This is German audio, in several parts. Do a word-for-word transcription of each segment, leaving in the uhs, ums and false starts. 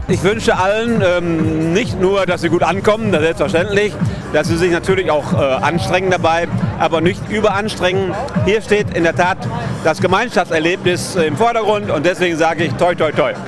Ich wünsche allen ähm, nicht nur, dass sie gut ankommen, das ist selbstverständlich, dass sie sich natürlich auch äh, anstrengen dabei, aber nicht überanstrengen. Hier steht in der Tat das Gemeinschaftserlebnis im Vordergrund und deswegen sage ich toi toi toi.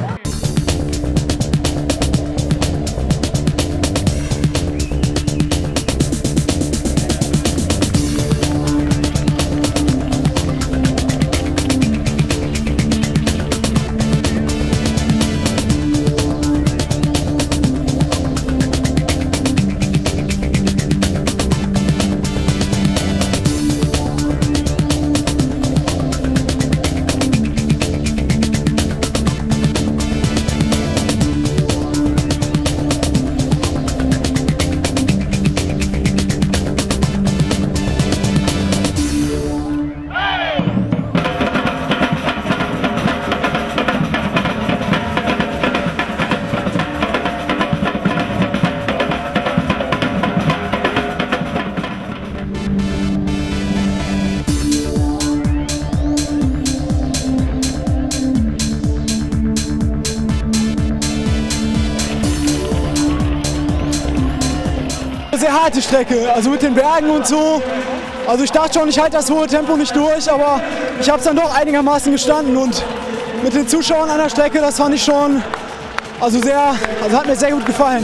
Sehr harte Strecke, also mit den Bergen und so. Also ich dachte schon, ich halte das hohe Tempo nicht durch, aber ich habe es dann doch einigermaßen gestanden und mit den Zuschauern an der Strecke, das fand ich schon, also sehr, also hat mir sehr gut gefallen.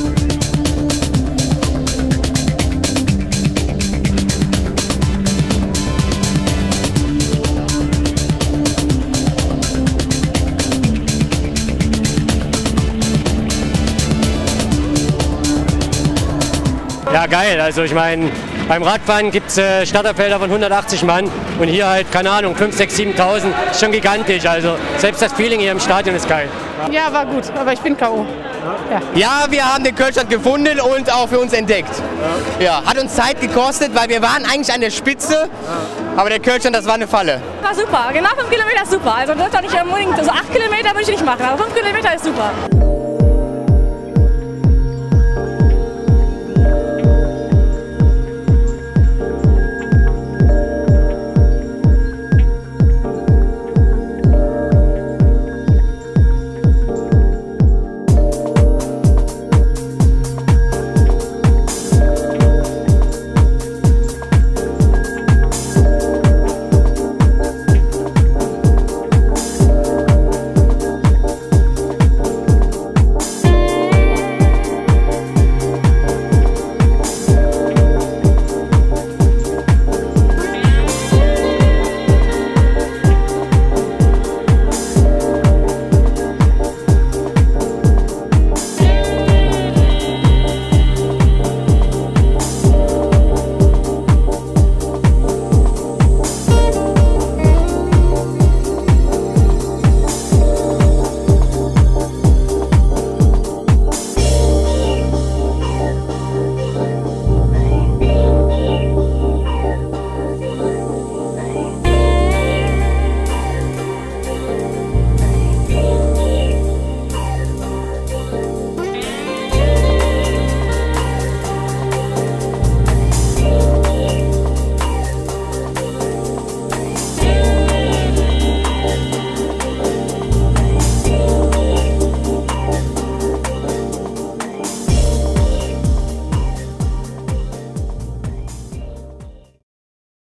Ja, geil. Also ich meine, beim Radfahren gibt es äh, Starterfelder von hundertachtzig Mann und hier halt, keine Ahnung, fünf, sechs, siebentausend. Ist schon gigantisch. Also selbst das Feeling hier im Stadion ist geil. Ja, war gut, aber ich bin K O Ja. Ja, wir haben den Kölschland gefunden und auch für uns entdeckt. Ja. Ja, hat uns Zeit gekostet, weil wir waren eigentlich an der Spitze, ja. Aber der Kölschland, das war eine Falle. War super, genau fünf Kilometer ist super. Also das ist doch nicht unbedingt, also acht Kilometer würde ich nicht machen, aber fünf Kilometer ist super.